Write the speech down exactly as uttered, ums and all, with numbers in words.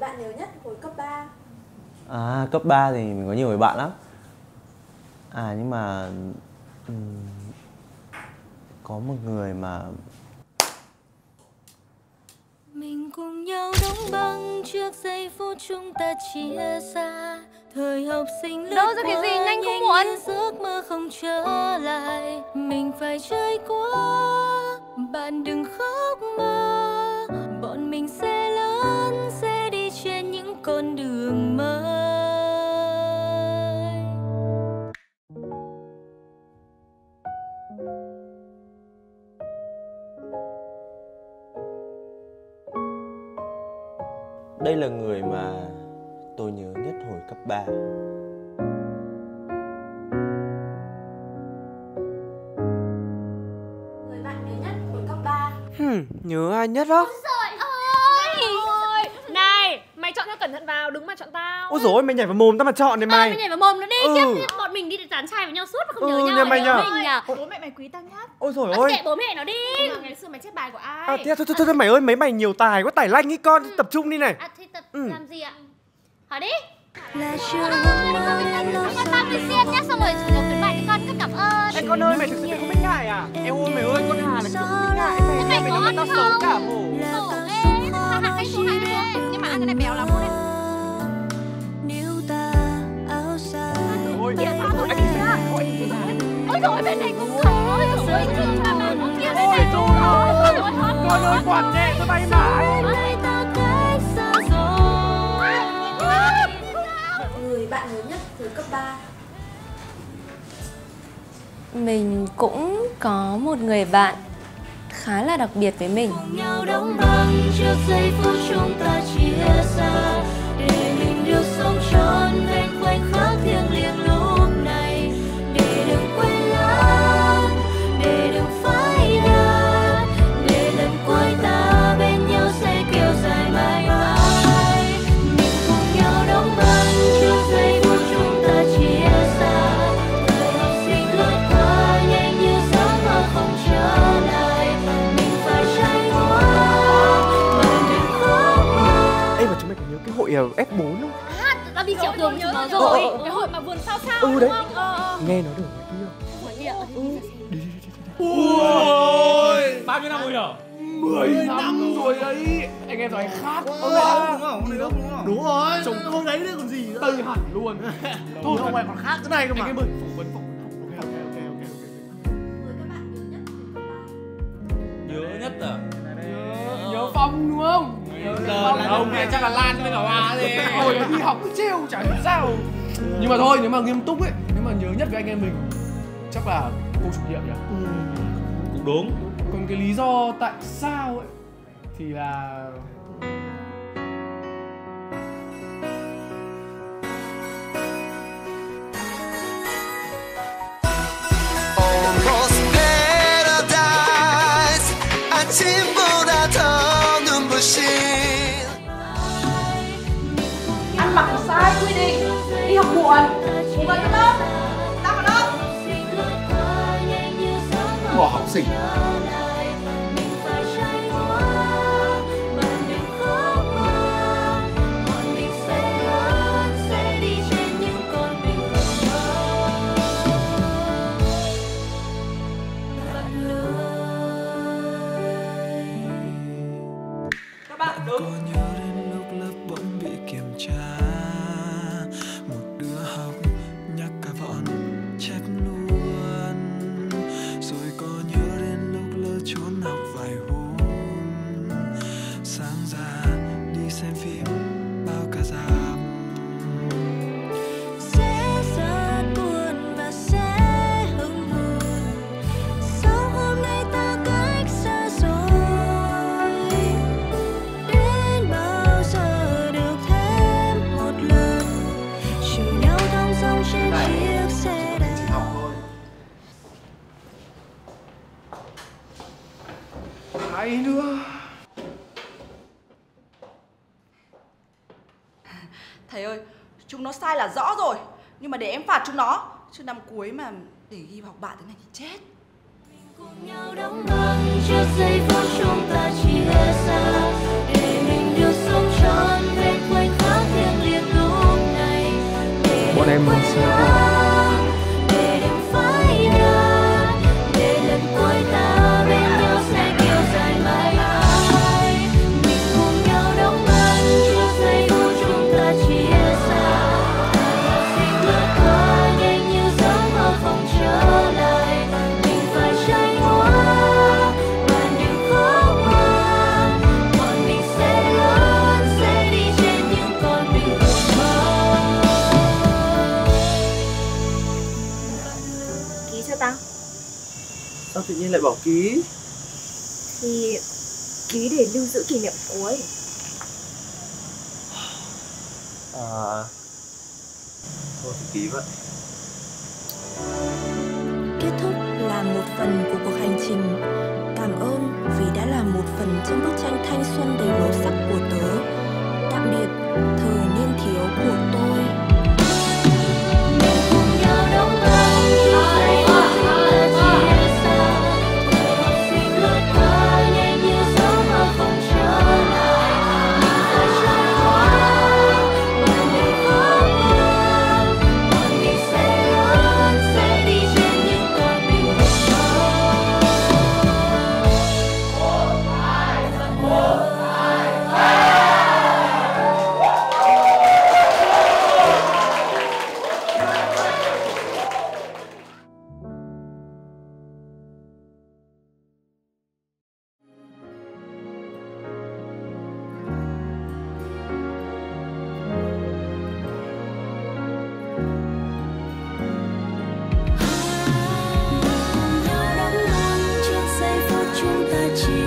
bạn nhớ nhất hồi cấp ba? À, cấp ba thì mình có nhiều người bạn lắm. À nhưng mà um, có một người mà mình cùng nhau đóng băng trước giây phút chúng ta chia xa. Thời học sinh lướt đâu ra cái gì nhanh không muộn. giấc mơ không trở lại. Mình phải trôi qua, bạn đừng khóc mà. Bọn mình sẽ lớn, sẽ đi trên những con đường mới. đây là người mà tôi nhớ nhất hồi cấp ba. Người bạn nhớ nhất hồi cấp ba. Hmm, nhớ ai nhất á? Trời ơi! Ôi! Này, mày chọn cho cẩn thận vào, đứng mà chọn tao. Ôi dồi ôi, mày nhảy vào mồm tao mà chọn này Ờ, mày. mày nhảy vào mồm nó đi, Ừ. kiếp bọn mình đi tán trai với nhau suốt mà không Ừ, nhớ nhau. nhà mày nhờ. Mình nhờ. Bố mẹ mày quý tao nhất. Ôi dồi À, ôi. kệ bố mẹ nó đi. Nhưng mà ngày xưa mày chép bài của ai? À, thế, thôi, thôi, thôi mày ơi, mấy mày nhiều tài quá, tải lanh ý con, tập trung đi này. À, thì tập Ừ. làm gì ạ? Hỏi đi. Là chưa hôm nay đã lâu Con tao đi xiên nhá, xong rồi chủ nhật khuyến mại cho con, con cảm ơn. Ê con ơi, mày thực sự mày không biết ngại à? Em ơi mày ơi, con Hà là kiểu không biết ngại. Mày, Mày mày có nói ăn tao không? xấu cả mồ. Khổ ghê, thằng Hằng hay xuống hai nhưng mà ăn cái này béo lắm luôn đấy. nếu ta áo xa. Ôi, Kìa, sao rồi anh kìa. kìa. Ôi trời ơi, bên này cũng có. Ôi trời ơi, trường mà mà nó kia bên này cũng có. Ôi trời ơi, hot Con ơi, quản nhẹ cho tay mãi. Hai ta cách xa rồi. Người bạn nhớ nhất hồi cấp ba. Mình cũng có một người bạn khá là đặc biệt với mình. Cùng nhau đóng băng trước giây phút chúng ta chia xa. Để mình được sống trọn vẹn khoảnh khắc thiêng liêng lúc này. Để đừng quên lãng, để đừng phai nhạt. Để lần cuối ta bên nhau sẽ kéo dài mãi mãi. Mình cùng nhau đóng băng trước giây phút chúng ta chia xa. Thời học sinh lướt qua nhanh như giấc mơ không trở lại. Mình phải trải qua, bạn đừng khóc mà. Ê mà chúng mày có nhớ cái hội uh, ép bốn không? À, tao đi trèo tường chúng nó Ờ, rồi. ờ, ờ. Cái hội mà vườn sao sao Ừ đúng đấy. không? Ờ, ờ. Nghe nói được ngoài kia. Ngoài kia. Ôi, bao nhiêu năm rồi nhở? mười năm rồi đấy. Anh em rồi anh khác. Ông này đúng không? Ông này đúng không? Đúng rồi. Chồng cô đấy đấy còn gì nữa. Tây hẳn luôn. Thôi ông này còn khác cái này cơ mà. Anh em ơi, phỏng vấn phỏng vấn. Ok ok ok ok. Người các bạn nhớ nhất hồi cấp ba. Nhớ nhất à? Nhớ Phong đúng không? Giờ là ông này chắc là Lan với cả Hoa gì. Hồi đi học cứ trêu chả hiểu sao. Nhưng mà thôi nếu mà nghiêm túc ấy, nếu mà nhớ nhất với anh em mình chắc là cô chủ nhiệm nhỉ. Cũng đúng. Còn cái lý do tại sao ấy thì là Almost paradise 아침보다 더 눈부신 Ăn mặc sai quy định, đi học muộn, ngủ gần cái lớp, tao vào lớp. bỏ học sinh. Các bạn Có nhớ đến lúc lớp bỗng bị kiểm tra, một đứa học nhắc cả bọn chép luôn. Rồi có nhớ đến lúc lỡ trốn học vài hôm, sáng ra đi xem phim bao cả rạp. Sẽ rất buồn và sẽ hững hờ. Sao hôm nay ta cách xa rồi? Đến bao giờ được thêm một lần chiều nhau thong dong trên chiếc xe đạp. Ai nữa? Thầy ơi, chúng nó sai là rõ rồi. Nhưng mà để em phạt chúng nó. Chứ năm cuối mà để ghi vào học bạ thế này thì chết. Cùng nhau đóng băng trước giây phút chúng ta chia xa. Để mình được sống trọn vẹn. tự nhiên lại bỏ ký? Thì ký để lưu giữ kỷ niệm cuối. À, thôi thì ký vậy. Kết thúc là một phần của cuộc hành trình. Cảm ơn vì đã là một phần trong bức tranh thanh xuân đầy màu sắc của tớ. Tạm biệt thời niên thiếu của tôi. Cùng nhau đóng băng ai ai chia xa. Thời học sinh lướt qua nhanh như gió mà không trở lại. Nhìn dài trôi qua và mình vỡ vang. Bọn mình sẽ lớn sẽ đi trên những con đường chia